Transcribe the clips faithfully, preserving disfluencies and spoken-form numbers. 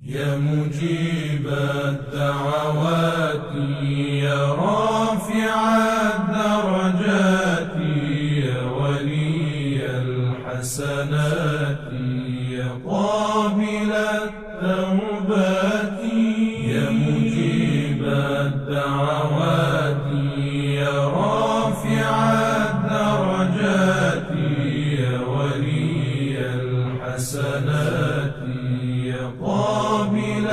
يا مجيب الدعوات يا رافع الدرجات يا ولي الحسنات يا قابل التوبات يا مجيب الدعوات يا رافع الدرجات يا ولي الحسنات يا قابل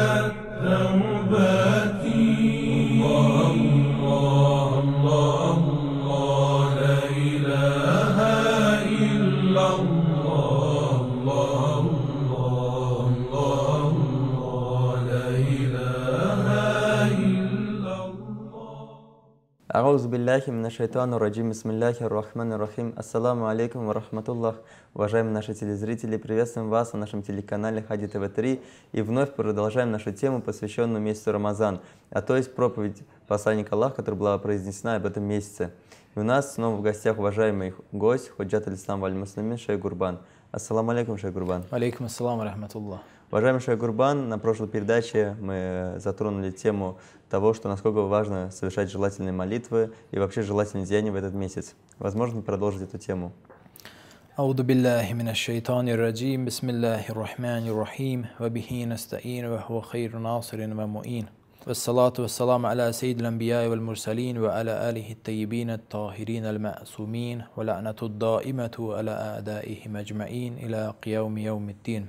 التوبات الله الله الله الله لا إله إلا الله الله الله الله الله لا إله إلا الله. أعوذ بالله من الشيطان الرجيم. بسم الله الرحمن الرحим. Ассаламу алейкум ва рахматуллах. Уважаемые наши телезрители, приветствуем вас на нашем телеканале Хади ТВ три и вновь продолжаем нашу тему, посвященную месяцу Рамазан, а то есть проповедь посланника Аллаха, которая была произнесена об этом месяце. И у нас снова в гостях уважаемый гость, Худжат аль-Ислам валь-Муслимин Шейх Гурбан. Ассаламу алейкум, Шейх Гурбан. Алейкум ассалам ва рахматуллах. Уважаемый Шейх Гурбан, на прошлой передаче мы затронули тему того, что насколько важно совершать желательные молитвы и вообще желательные деяния в этот месяц. Возможно, продолжить эту тему. Ауду биллахи минаш шайтанир раджим. Бисмиллахир рахманир рахим. Ва бихи настаин ва хуа хайру насирин ва муин. Вассалату вассаламу аля саййидил анбияи валь мурсалин ва аля алихи ат-таййибин ат-тахирин аль-ма'сумин ва ла'нату ад-даимату аля а'даихим аджмаин иля қияуми яумиддин.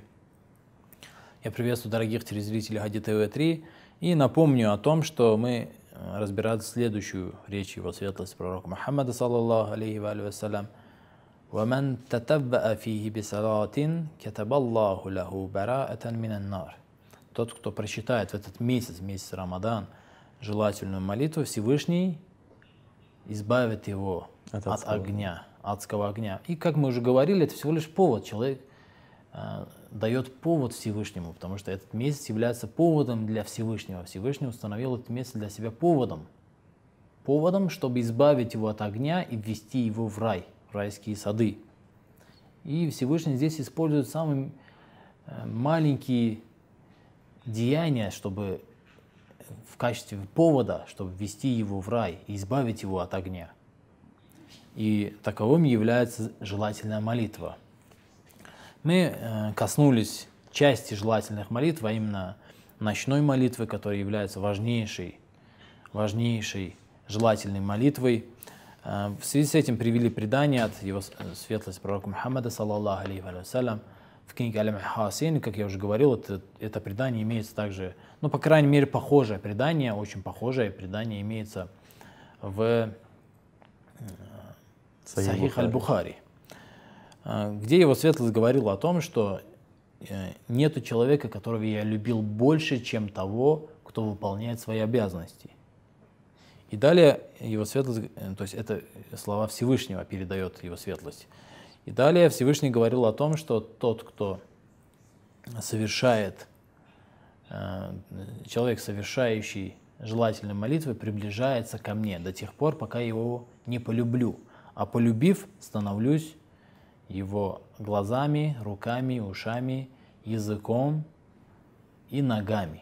Я приветствую дорогих телезрителей Хади ТВ три и напомню о том, что мы разбирали следующую речь его светлости пророка Мухаммада саллаллаху алейхи ва алейхи вассалям. وَمَنْ تَتَبَّأَ فِيهِ بِصَلَاةٍ كَتَبَ اللَّهُ لَهُ بَرَاءَةً مِنَ النَّارِ. Тот, кто прочитает в этот месяц, месяц Рамадан, желательную молитву, Всевышний избавит его от, от огня, адского огня. И как мы уже говорили, это всего лишь повод. Человек э, дает повод Всевышнему, потому что этот месяц является поводом для Всевышнего. Всевышний установил этот месяц для себя поводом. Поводом, чтобы избавить его от огня и ввести его в рай, в райские сады. И Всевышний здесь использует самые э, маленькие деяния, чтобы в качестве повода, чтобы ввести его в рай и избавить его от огня. И таковым является желательная молитва. Мы э, коснулись части желательных молитв, а именно ночной молитвы, которая является важнейшей, важнейшей желательной молитвой. Э, в связи с этим привели предание от его светлости пророка Мухаммада саллаллаху алейхи ва саллям. В книге Аль-Мухасин, как я уже говорил, это, это предание имеется также, ну, по крайней мере, похожее предание, очень похожее предание имеется в э, Сахих Аль-Бухари, где его светлость говорил о том, что нету человека, которого я любил больше, чем того, кто выполняет свои обязанности. И далее его светлость, то есть это слова Всевышнего передает его светлость. И далее Всевышний говорил о том, что тот, кто совершает, человек, совершающий желательные молитвы, приближается ко мне до тех пор, пока я его не полюблю. А полюбив, становлюсь его глазами, руками, ушами, языком и ногами.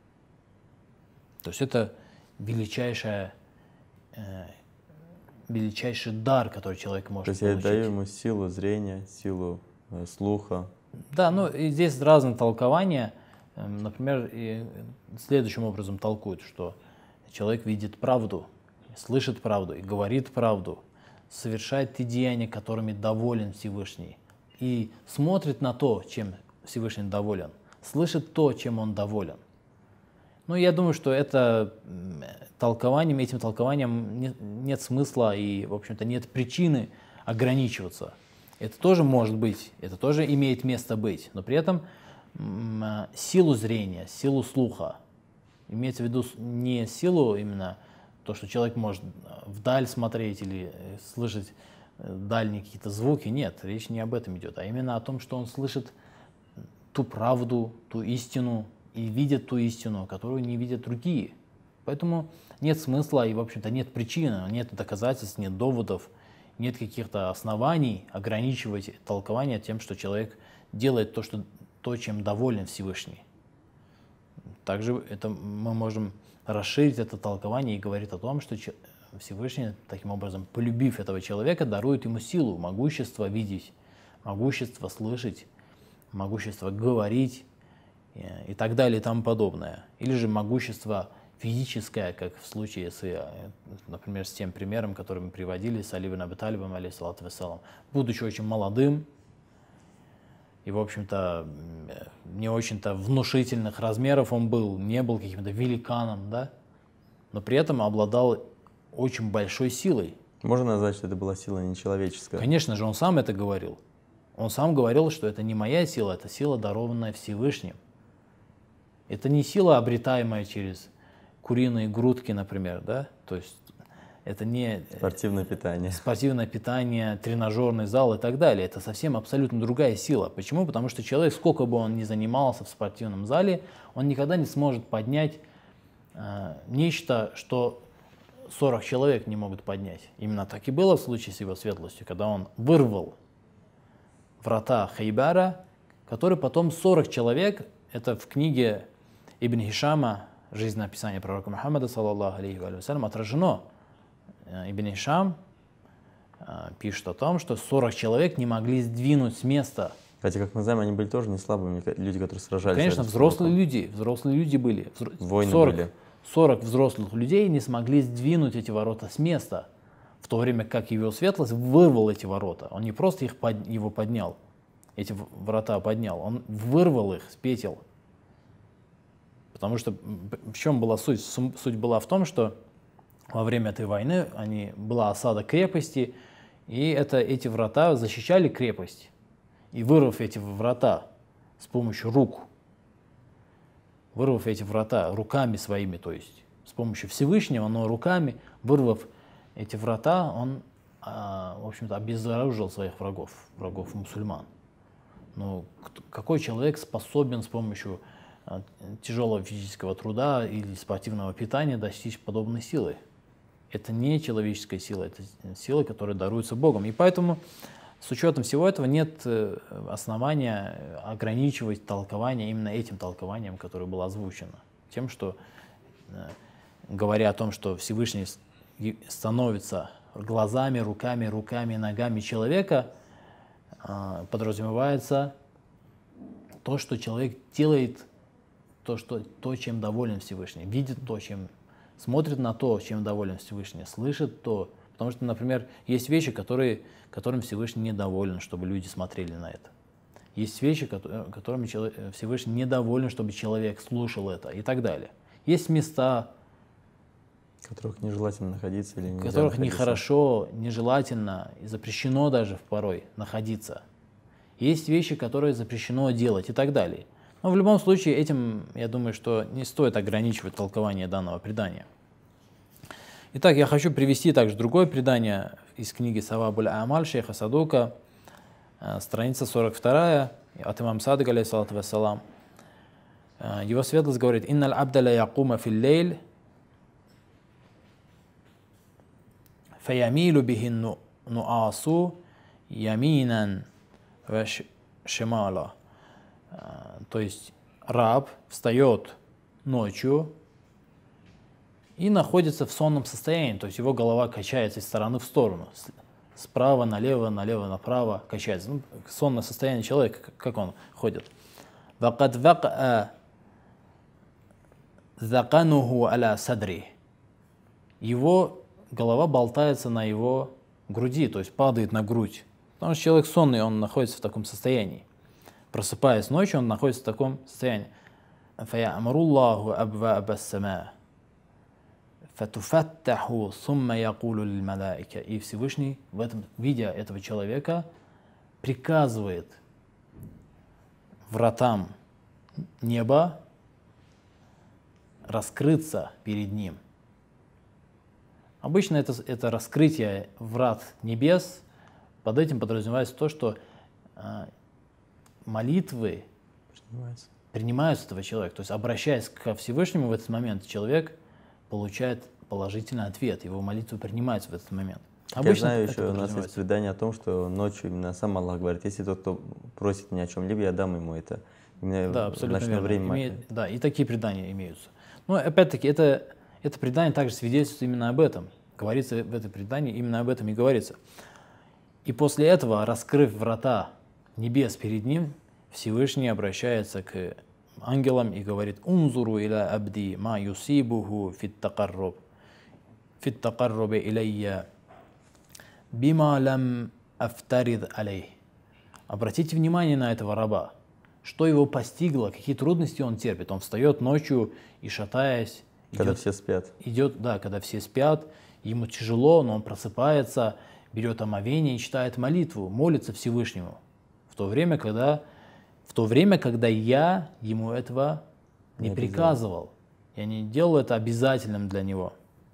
То есть это величайшая, э, величайший дар, который человек может получить. То есть я даю ему силу зрения, силу э, слуха. Да, ну и здесь разные толкования. Например, и следующим образом толкуют, что человек видит правду, слышит правду и говорит правду, совершает те деяния, которыми доволен Всевышний, и смотрит на то, чем Всевышний доволен, слышит то, чем он доволен. Ну, я думаю, что это толкованием, этим толкованием нет, нет смысла и, в общем-то, нет причины ограничиваться. Это тоже может быть, это тоже имеет место быть, но при этом м, силу зрения, силу слуха, имеется в виду не силу именно то, что человек может вдаль смотреть или слышать дальние какие-то звуки, нет, речь не об этом идет, а именно о том, что он слышит ту правду, ту истину и видит ту истину, которую не видят другие. Поэтому нет смысла и, в общем-то, нет причины, нет доказательств, нет доводов, нет каких-то оснований ограничивать толкование тем, что человек делает то, что, то чем доволен Всевышний. также это мы можем расширить это толкование и говорить о том, что Всевышний, таким образом, полюбив этого человека, дарует ему силу, могущество видеть, могущество слышать, могущество говорить и так далее и тому подобное. Или же могущество физическое, как в случае, с, например, с тем примером, который мы приводили, с Али ибн Аби Талибом, алейхиссалату вассалам. Будучи очень молодым и, в общем-то, не очень-то внушительных размеров он был, не был каким-то великаном, да, но при этом обладал очень большой силой. Можно назвать, что это была сила нечеловеческая? Конечно же, он сам это говорил. Он сам говорил, что это не моя сила, это сила, дарованная Всевышним. Это не сила, обретаемая через куриные грудки, например, да? То есть это не спортивное питание. спортивное питание, тренажерный зал и так далее. Это совсем абсолютно другая сила. Почему? Потому что человек, сколько бы он ни занимался в спортивном зале, он никогда не сможет поднять э, нечто, что сорок человек не могут поднять. Именно так и было в случае с его светлостью, когда он вырвал врата Хайбара, который потом сорок человек, это в книге Ибн Хишама «Жизнеописание пророка Мухаммада, саллаллаху алейхи ва саллям», отражено. Ибн Хишам пишет о том, что сорок человек не могли сдвинуть с места. Хотя, как мы знаем, они были тоже не слабыми, люди, которые сражались. Конечно, взрослые люди, взрослые люди были. Войны сорок, были. сорок взрослых людей не смогли сдвинуть эти ворота с места, в то время как его светлость вырвал эти ворота. Он не просто их под, его поднял, эти врата поднял, он вырвал их с петель. Потому что в чем была суть? Суть была в том, что во время этой войны они, была осада крепости, и это, эти врата защищали крепость. И вырвав эти врата с помощью рук, вырвав эти врата руками своими, то есть с помощью Всевышнего, но руками, вырвав эти врата, он, в общем-то, обезоружил своих врагов, врагов мусульман. Но какой человек способен с помощью тяжелого физического труда или спортивного питания достичь подобной силы? Это не человеческая сила, это сила, которая даруется Богом. И поэтому с учетом всего этого нет основания ограничивать толкование именно этим толкованием, которое было озвучено. Тем, что, говоря о том, что Всевышний становится глазами, руками, руками, ногами человека, подразумевается то, что человек делает то, что, то, чем доволен Всевышний, видит то, чем смотрит на то, чем доволен Всевышний, слышит то. Потому что, например, есть вещи, которые, которым Всевышний недоволен, чтобы люди смотрели на это. Есть вещи, которыми Всевышний недоволен, чтобы человек слушал это и так далее. Есть места, в которых нежелательно находиться или нельзя в которых находиться. Нехорошо, нежелательно и запрещено даже порой находиться. Есть вещи, которые запрещено делать и так далее. Но в любом случае этим, я думаю, что не стоит ограничивать толкование данного предания. Итак, я хочу привести также другое предание из книги Савабуль Амаль шейха Садука, страница сорок вторая, от имама Садыка, алейхиссалату вассалам. Его светлость говорит: «Инналь абда ла якума фил лейль, фаямилу бихин нуасу яминан ва шимала». То есть раб встает ночью и находится в сонном состоянии, то есть его голова качается из стороны в сторону, справа налево, налево направо качается. Ну, сонное состояние человека, как он ходит. Его голова болтается на его груди, то есть падает на грудь. Потому что человек сонный, он находится в таком состоянии. Просыпаясь ночью, он находится в таком состоянии. И Всевышний, в этом, видя этого человека, приказывает вратам неба раскрыться перед ним. Обычно это, это раскрытие врат небес, под этим подразумевается то, что э, молитвы принимаются. принимаются этого человека. То есть, обращаясь ко Всевышнему в этот момент, человек получает положительный ответ, его молитвы принимаются в этот момент. Обычно я знаю, еще у нас есть предание о том, что ночью именно сам Аллах говорит: если тот, кто просит меня о чем-либо, я дам ему это. именно Да, в абсолютно ночное верно. время. Имеет- да, и такие предания имеются. Но опять-таки это, это предание также свидетельствует именно об этом. Говорится в этом предании, именно об этом и говорится. И после этого, раскрыв врата небес перед ним, Всевышний обращается к ангелам и говорит: «Унзуру иля абди ма юсибуху фит такарруб, фит такаррубе илайя, бима лам афтарид алей». Обратите внимание на этого раба, что его постигло, какие трудности он терпит. Он встает ночью и, шатаясь, Когда идет, все спят. идет, да, когда все спят, ему тяжело, но он просыпается, берет омовение и читает молитву, молится Всевышнему. В то время, когда, в то время, когда я ему этого не Не приказывал, я не делал это обязательным для него.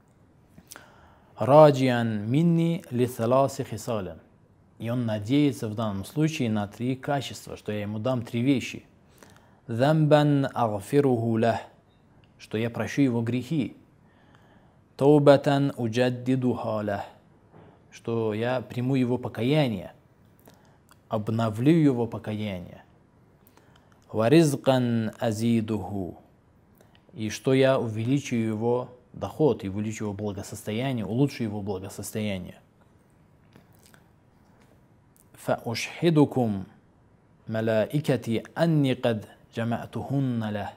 Раджиан минни ли саласи хисален. И он надеется в данном случае на три качества, что я ему дам три вещи. Замбан агфируху лах, что я прощу его грехи. Таубатан уджаддидуха лах, что я приму его покаяние, обновлю его покаяние. Варизкан азидуху, и что я увеличу его доход, и увеличу его благосостояние, улучшу его благосостояние. Фаушхидукум малаикати анни кад джама'тухунна лах.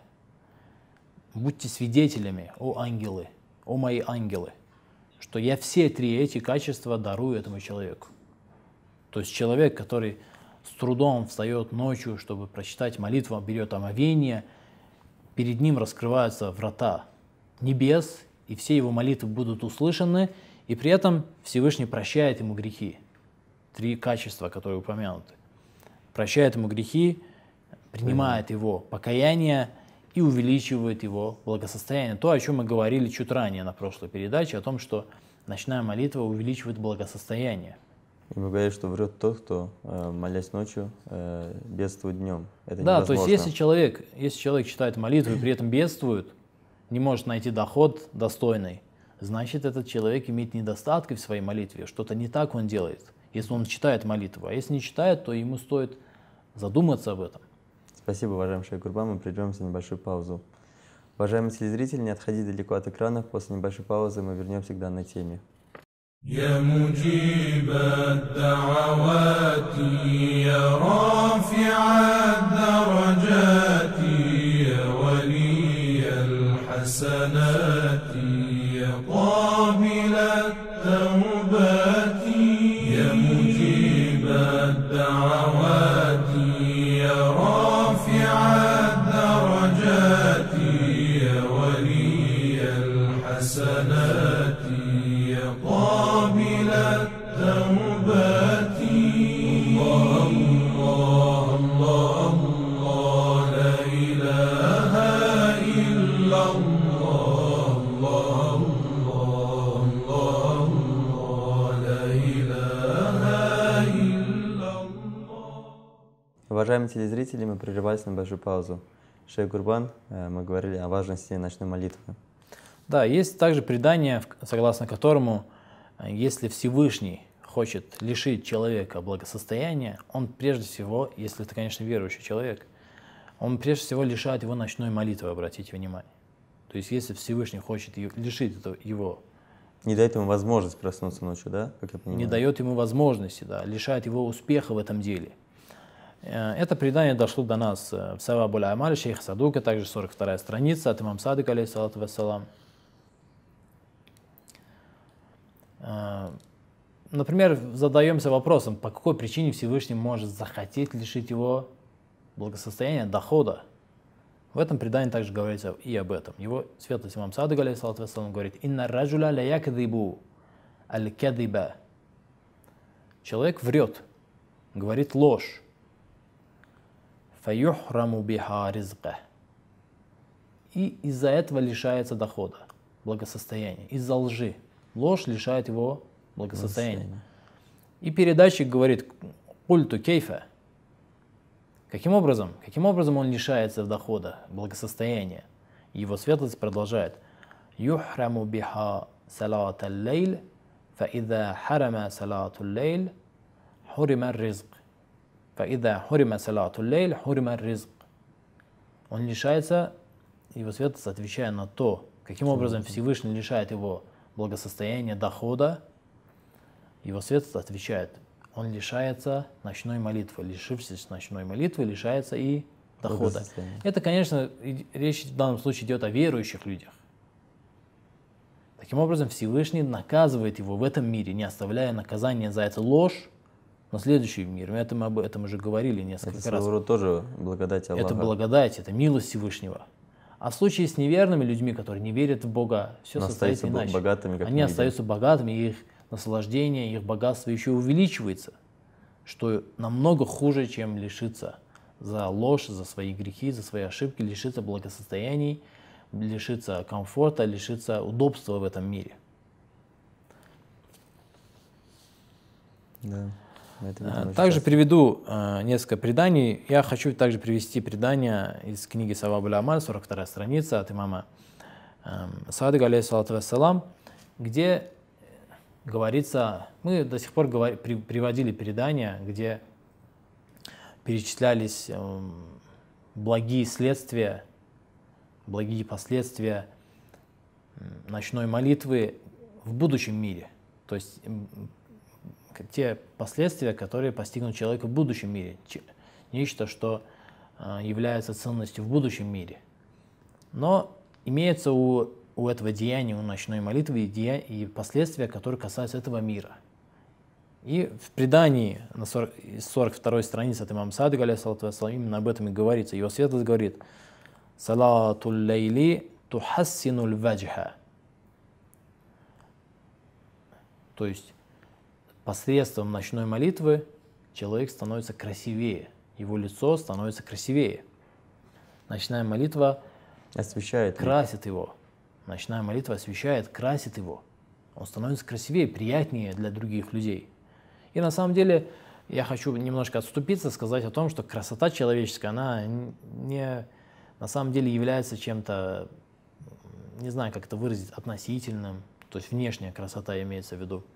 Будьте свидетелями, о ангелы, о мои ангелы, что я все три эти качества дарую этому человеку. То есть человек, который с трудом встает ночью, чтобы прочитать молитву, берет омовение, перед ним раскрываются врата небес, и все его молитвы будут услышаны, и при этом Всевышний прощает ему грехи. Три качества, которые упомянуты. Прощает ему грехи, принимает его покаяние и увеличивает его благосостояние. То, о чем мы говорили чуть ранее на прошлой передаче, о том, что ночная молитва увеличивает благосостояние. И мы говорим, что врет тот, кто, э, молясь ночью, э, бедствует днем. Это Да, невозможно. то есть если человек, если человек читает молитву и при этом бедствует, не может найти доход достойный, значит, этот человек имеет недостатки в своей молитве, что-то не так он делает, если он читает молитву. А если не читает, то ему стоит задуматься об этом. Спасибо, уважаемый шейх Гурбан. Мы прервемся на небольшую паузу. Уважаемые телезрители, не отходите далеко от экранов. После небольшой паузы мы вернемся к данной теме. يا مجيب الدعوات يا رافع الدرجات يا ولي الحسنات يا قابل التوبات يا مجيب الدعوات يا رافع الدرجات يا ولي الحسنات يا قابل التوبات الله الله الله الله لا إله إلا الله الله الله الله الله لا إله إلا الله. Уважаемые телезрители, мы прерывались на небольшую паузу. Шейх Гурбан, э, мы говорили о важности ночной молитвы. Да, есть также предание, согласно которому, если Всевышний хочет лишить человека благосостояния, он прежде всего, если это, конечно, верующий человек, он прежде всего лишает его ночной молитвы, обратите внимание. То есть если Всевышний хочет лишить его, Не дает ему возможность проснуться ночью, да? Как я понимаю. не дает ему возможности, да, лишает его успеха в этом деле. Это предание дошло до нас в Савабуль Амаль шейха Садука, также сорок вторая страница от имам Садыка, алейхиссалату вассалам. Например, задаемся вопросом, по какой причине Всевышний может захотеть лишить его благосостояния, дохода. В этом предании также говорится и об этом. Его светлость имам Садык, алейхиссалату вассалам, говорит: «Инна раджуля ля якдибу аль-кадиба». Человек врет, говорит ложь. «Фаюхраму биха ризка». И из-за этого лишается дохода, благосостояния, из-за лжи. Ложь лишает его благосостояния. И передатчик говорит: «Культу кейфа». Каким образом? Каким образом он лишается дохода, благосостояния? Его светлость продолжает: «Юхраму биха салат аль-лейль, фаида харама салат аль-лейль, хурима ризк. Фаида хурима салат аль-лейль, хурима ризк». он лишается, его светлость, отвечая на то, каким образом Всевышний лишает его благосостояния, дохода, его светлость отвечает, он лишается ночной молитвы. Лишившись ночной молитвы, лишается и дохода. Это, конечно, речь в данном случае идет о верующих людях. Таким образом, Всевышний наказывает его в этом мире, не оставляя наказания за эту ложь на следующий мир. Мы это, мы об этом уже говорили несколько это раз. Это тоже благодать Аллаха. Это благодать, это милость Всевышнего. А в случае с неверными людьми, которые не верят в Бога, все состоит иначе. Богатыми, как Они остаются богатыми, и их наслаждение, их богатство еще увеличивается, что намного хуже, чем лишиться за ложь, за свои грехи, за свои ошибки, лишиться благосостояний, лишиться комфорта, лишиться удобства в этом мире. Да, это видимо, также сейчас. приведу э, несколько преданий. Я хочу также привести предание из книги Савабуль Амаль, сорок вторая страница от имама э, Садыка, алейхиссалату вассалам, где говорится, мы до сих пор говори, при, приводили предания, где перечислялись э, благие следствия, благие последствия ночной молитвы в будущем мире. То есть те последствия, которые постигнут человека в будущем мире. Нечто, что является ценностью в будущем мире. Но имеется у, у этого деяния, у ночной молитвы и, дея, и последствия, которые касаются этого мира. И в предании на сорок второй странице от имама Садыка, алейхиссалату вассалам, именно об этом и говорится. Его светлость говорит: «Салатуль лейли тухассинуль ваджха». То есть посредством ночной молитвы человек становится красивее, его лицо становится красивее. Ночная молитва освещает, красит его. Ночная молитва освещает, красит его. Он становится красивее, приятнее для других людей. И на самом деле я хочу немножко отступиться, сказать о том, что красота человеческая, она не, на самом деле является чем-то, не знаю, как это выразить, относительным. То есть внешняя красота имеется в виду.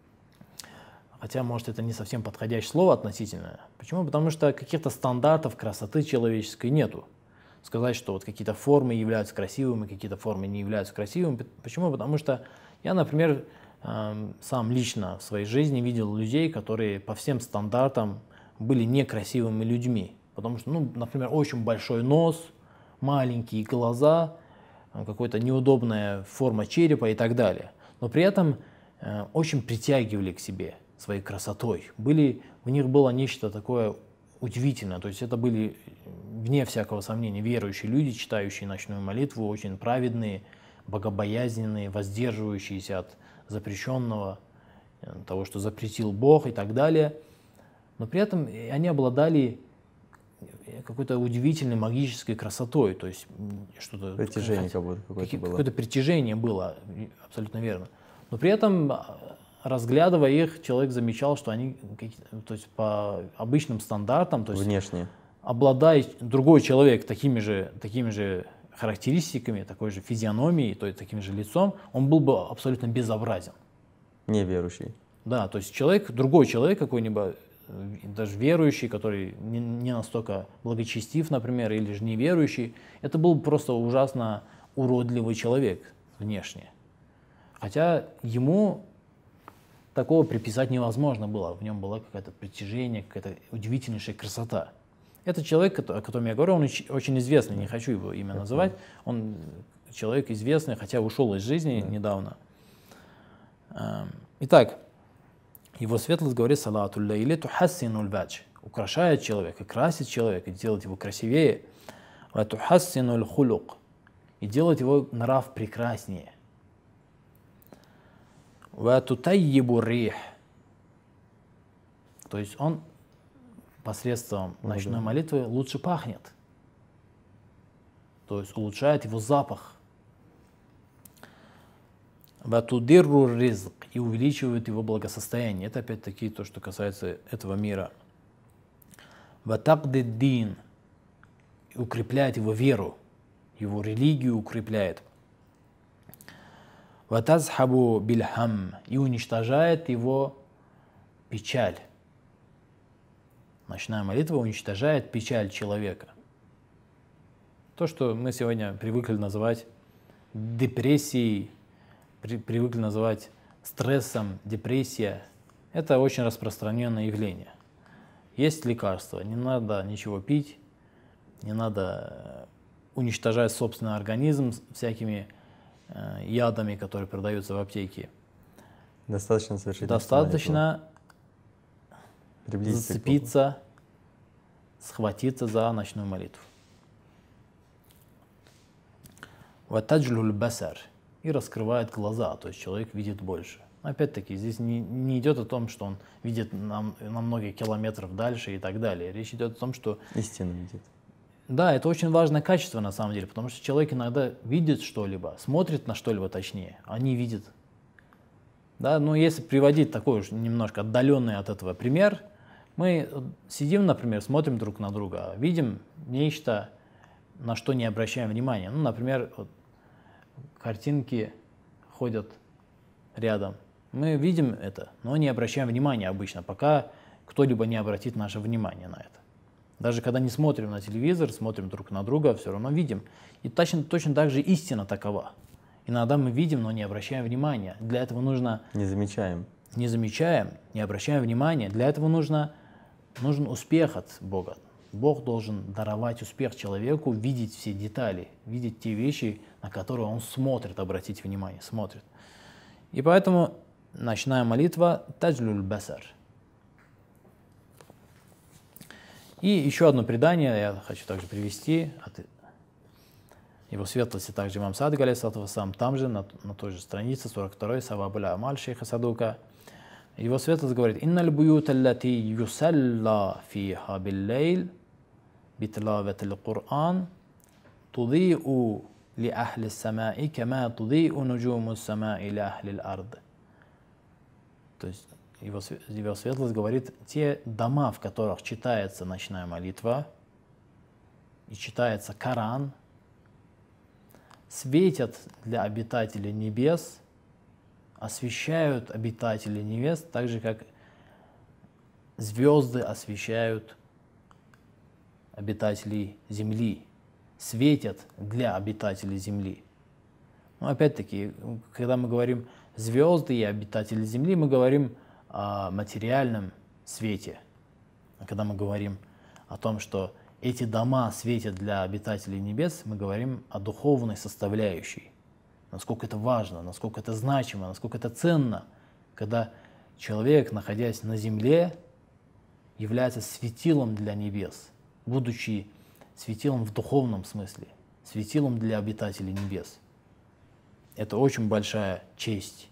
Хотя, может, это не совсем подходящее слово относительное. Почему? Потому что каких-то стандартов красоты человеческой нету. Сказать, что вот какие-то формы являются красивыми, какие-то формы не являются красивыми. Почему? Потому что я, например, сам лично в своей жизни видел людей, которые по всем стандартам были некрасивыми людьми. Потому что, ну, например, очень большой нос, маленькие глаза, какая-то неудобная форма черепа и так далее. Но при этом очень притягивали к себе своей красотой. Были, в них было нечто такое удивительное. То есть это были, вне всякого сомнения, верующие люди, читающие ночную молитву, очень праведные, богобоязненные, воздерживающиеся от запрещенного, того, что запретил Бог и так далее. Но при этом они обладали какой-то удивительной магической красотой. То есть что-то... Притяжение как будто какое-то было. Какое-то притяжение было, абсолютно верно. Но при этом, разглядывая их, человек замечал, что они, то есть по обычным стандартам, то есть внешне, обладая другой человек такими же, такими же характеристиками, такой же физиономией, то есть таким же лицом, он был бы абсолютно безобразен. Неверующий. Да, то есть человек, другой человек какой-нибудь, даже верующий, который не, не настолько благочестив, например, или же неверующий, это был просто ужасно уродливый человек внешне. Хотя ему такого приписать невозможно было. В нем была какое-то притяжение, какая-то удивительнейшая красота. Это человек, о котором я говорю, он очень известный, не хочу его имя называть. Он человек известный, хотя ушел из жизни недавно. Итак, его светлость говорит: «Салатуль лейли тухассинуль вадж». Украшает человека, красит человека, делает его красивее. «Ва тухассинуль хулук». И делает его нрав прекраснее. «Ва тутаййибу рих». То есть он посредством ночной молитвы лучше пахнет. То есть улучшает его запах. «Ва тудирру ризк». И увеличивает его благосостояние. Это опять-таки то, что касается этого мира. «Ва тагдид дин». И укрепляет его веру, его религию укрепляет. «Ва тазхабу бильхам». И уничтожает его печаль. Ночная молитва уничтожает печаль человека. То, что мы сегодня привыкли называть депрессией, при, привыкли называть стрессом, депрессия, это очень распространенное явление. Есть лекарства, не надо ничего пить, не надо уничтожать собственный организм всякими э, ядами, которые продаются в аптеке. Достаточно совершить. Достаточно зацепиться, схватиться за ночную молитву. Ватаджлюль басар, и раскрывает глаза, то есть человек видит больше. Опять-таки, здесь не, не идет о том, что он видит на, на много километров дальше и так далее. Речь идет о том, что... Истину видит. Да, это очень важное качество на самом деле, потому что человек иногда видит что-либо, смотрит на что-либо точнее, а не видит. Да, но если приводить такой уж немножко отдаленный от этого пример, мы сидим, например, смотрим друг на друга, видим нечто, на что не обращаем внимания. Ну, например, вот, картинки ходят рядом. Мы видим это, но не обращаем внимания обычно, пока кто-либо не обратит наше внимание на это. Даже когда не смотрим на телевизор, смотрим друг на друга, все равно видим. И точно, точно так же истина такова. Иногда мы видим, но не обращаем внимания. Для этого нужно... Не замечаем. Не замечаем, не обращаем внимания. Для этого нужно, нужен успех от Бога. Бог должен даровать успех человеку, видеть все детали, видеть те вещи, на которые он смотрит, обратить внимание, смотрит. И поэтому ночная молитва таджлюль басар. И еще одно предание я хочу также привести от его светлости, также имам Садык, алейхиссалату вассалам, там же, на, на той же странице, сорок второй, Савабуль Амаль шейха Садука. Его светлость говорит: «Инналь буют аллати юсалла фиха биллейл битлаватил Кур'ан туди'у ли ахли самаи кама туди'у нуджуму самаи ли ахли ард». То есть его, его светлость говорит, те дома, в которых читается ночная молитва и читается Коран, светят для обитателей небес, освещают обитателей небес, так же, как звезды освещают обитателей земли, светят для обитателей земли. Но опять-таки, когда мы говорим звезды и обитатели земли, мы говорим о материальном свете. А когда мы говорим о том, что эти дома светят для обитателей небес, мы говорим о духовной составляющей. Насколько это важно, насколько это значимо, насколько это ценно, когда человек, находясь на земле, является светилом для небес, будучи светилом в духовном смысле, светилом для обитателей небес. Это очень большая честь.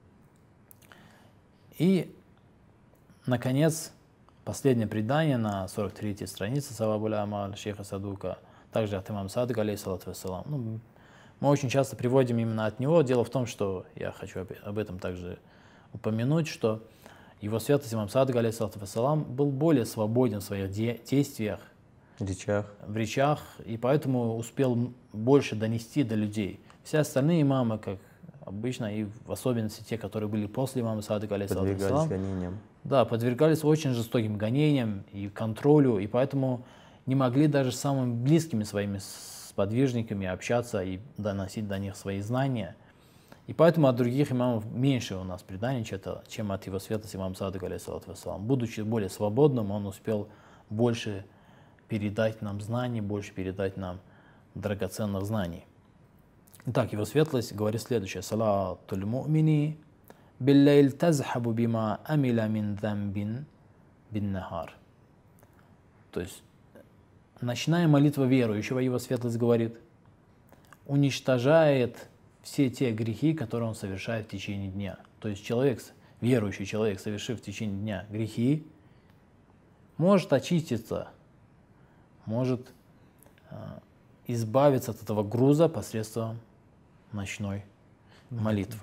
И, наконец, последнее предание на сорок третьей странице Савабуль Амаль шейха Садука, также от имама Садыка, алейхиссалату вассалам. Ну, мы очень часто приводим именно от него. Дело в том, что я хочу об этом также упомянуть, что его святость имам Садык, алейхиссалату вассалам, был более свободен в своих действиях, в речах. в речах, и поэтому успел больше донести до людей. Все остальные имамы, как обычно, и в особенности те, которые были после имама Садыка, алейхиссалату вассалам, гонениям. Да, подвергались очень жестоким гонениям и контролю, и поэтому не могли даже с самыми близкими своими сподвижниками общаться и доносить до них свои знания. И поэтому от других имамов меньше у нас преданий, чем от его светлости имама Садыка, алейхиссалату вассалам. Будучи более свободным, он успел больше передать нам знаний, больше передать нам драгоценных знаний. Итак, его светлость говорит следующее: «Салатуль му'мини биллейль тазхабу бима амиля мин замбин бин нахар». То есть ночная молитва верующего, его светлость говорит, уничтожает все те грехи, которые он совершает в течение дня. То есть человек, верующий человек, совершив в течение дня грехи, может очиститься, может э, избавиться от этого груза посредством ночной молитвы.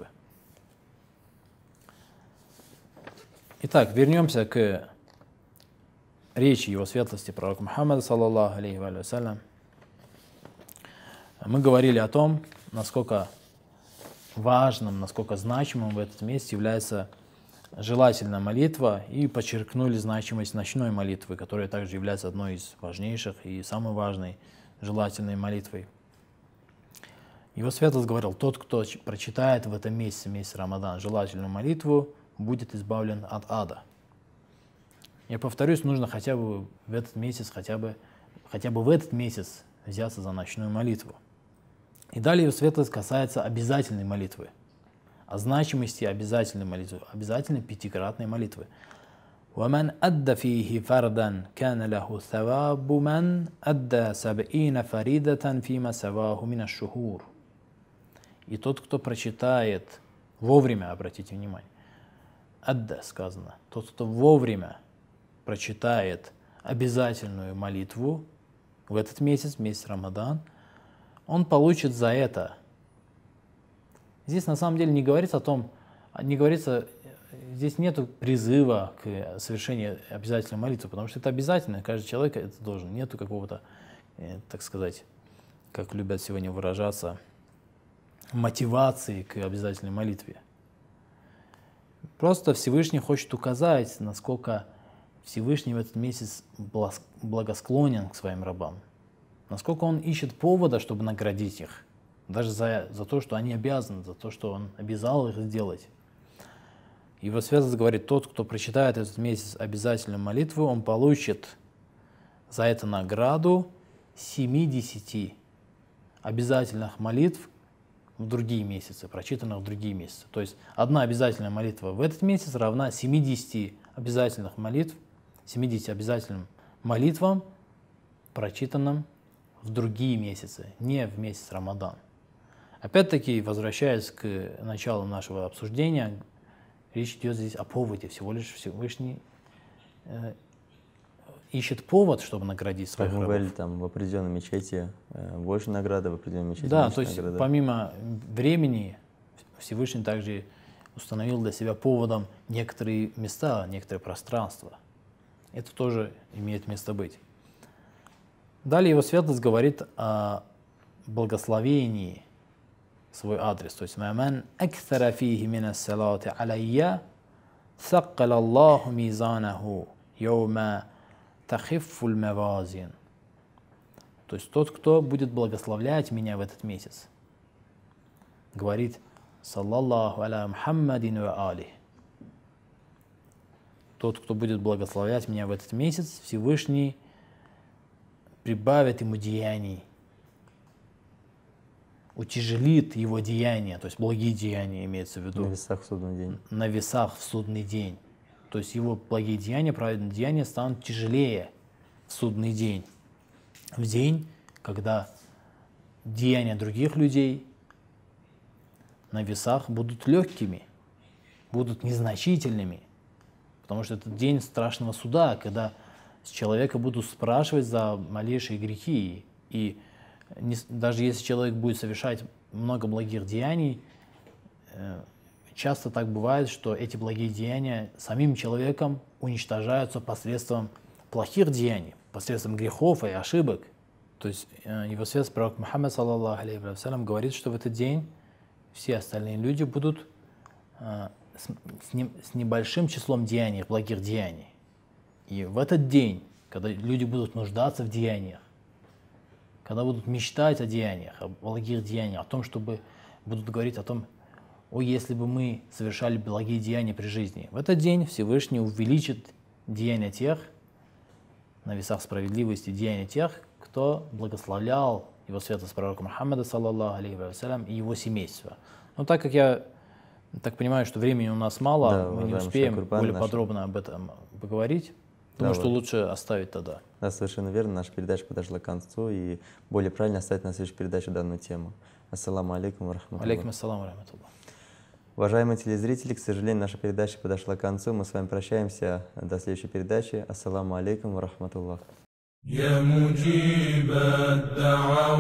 Итак, вернемся к речи его светлости пророка Мухаммада, саллаллаху алейхи ва саллям. Мы говорили о том, насколько важным, насколько значимым в этом месте является желательная молитва, и подчеркнули значимость ночной молитвы, которая также является одной из важнейших и самой важной желательной молитвой. Его светлость говорил, тот, кто прочитает в этом месяце, месяц Рамадан, желательную молитву, будет избавлен от ада. Я повторюсь, нужно хотя бы в этот месяц, хотя бы, хотя бы в этот месяц взяться за ночную молитву. И далее его светлость касается обязательной молитвы, о значимости обязательной молитвы, обязательной пятикратной молитвы. وَمَنْ أَدَّ فِيهِ فَرْدًا كَانَ لَهُ ثَوَابُ مَنْ أَدَّ سَبْعِينَ فَرِيدَةً فِيمَا سَوَاهُ مِنَ الشُّهُورِ. И тот, кто прочитает вовремя, обратите внимание, «адда» сказано, тот, кто вовремя прочитает обязательную молитву в этот месяц, месяц Рамадан, он получит за это. Здесь на самом деле не говорится о том, не говорится, здесь нет призыва к совершению обязательной молитвы, потому что это обязательно, каждый человек это должен, нету какого-то, так сказать, как любят сегодня выражаться, мотивации к обязательной молитве. Просто Всевышний хочет указать, насколько Всевышний в этот месяц благосклонен к своим рабам, насколько он ищет повода, чтобы наградить их, даже за, за то, что они обязаны, за то, что он обязал их сделать. Его светлость говорит, тот, кто прочитает этот месяц обязательную молитву, он получит за это награду семьдесят обязательных молитв в другие месяцы, прочитанных в другие месяцы. То есть одна обязательная молитва в этот месяц равна семидесяти обязательных молитв, семидесяти обязательным молитвам, прочитанным в другие месяцы, не в месяц Рамадан. Опять-таки, возвращаясь к началу нашего обсуждения, речь идет здесь о поводе, всего лишь Всевышний э, ищет повод, чтобы наградить своих рабов. Как мы говорили, там в определенной мечети э, больше награды, в определенной мечети да, меньше то есть награды. Помимо времени Всевышний также установил для себя поводом некоторые места, некоторые пространства. Это тоже имеет место быть. Далее его светлость говорит о благословении свой адрес. То есть «Маман акthara фихи мина салати алайя саккал Аллаху мизанаху йома тахиффуль мавазин». То есть тот, кто будет благословлять меня в этот месяц, говорит «Саллаллаху аля Мухаммадин ва алих». Тот, кто будет благословлять меня в этот месяц, Всевышний прибавит ему деяний, утяжелит его деяния, то есть благие деяния имеется в виду. На весах в судный день. На весах в судный день. То есть его благие деяния, праведные деяния станут тяжелее в судный день. В день, когда деяния других людей на весах будут легкими, будут незначительными. Потому что это день страшного суда, когда с человека будут спрашивать за малейшие грехи. И не, даже если человек будет совершать много благих деяний, э, часто так бывает, что эти благие деяния самим человеком уничтожаются посредством плохих деяний, посредством грехов и ошибок. То есть э, его светлость пророк Мухаммад, саллаллаху алейхи ва саллям, говорит, что в этот день все остальные люди будут э, с, с, не, с небольшим числом деяний, благих деяний. И в этот день, когда люди будут нуждаться в деяниях, когда будут мечтать о деяниях, о благих деяниях, о том, чтобы будут говорить о том, о, если бы мы совершали благие деяния при жизни. В этот день Всевышний увеличит деяния тех, на весах справедливости деяния тех, кто благословлял его светлость пророка Мухаммада, саллаллаху алейхи ва саллям, и его семейство. Но так как я так понимаю, что времени у нас мало, да, мы не успеем более наш... подробно об этом поговорить. Думаю, да, что вот. Лучше оставить тогда. Да, совершенно верно. Наша передача подошла к концу, и более правильно оставить на следующей передаче данную тему. Ассаламу алейкум ва рахматуллах. Алейкум ассалам ва рахматуллах. Уважаемые телезрители, к сожалению, наша передача подошла к концу. Мы с вами прощаемся до следующей передачи. Ассаламу алейкум ва рахматуллах.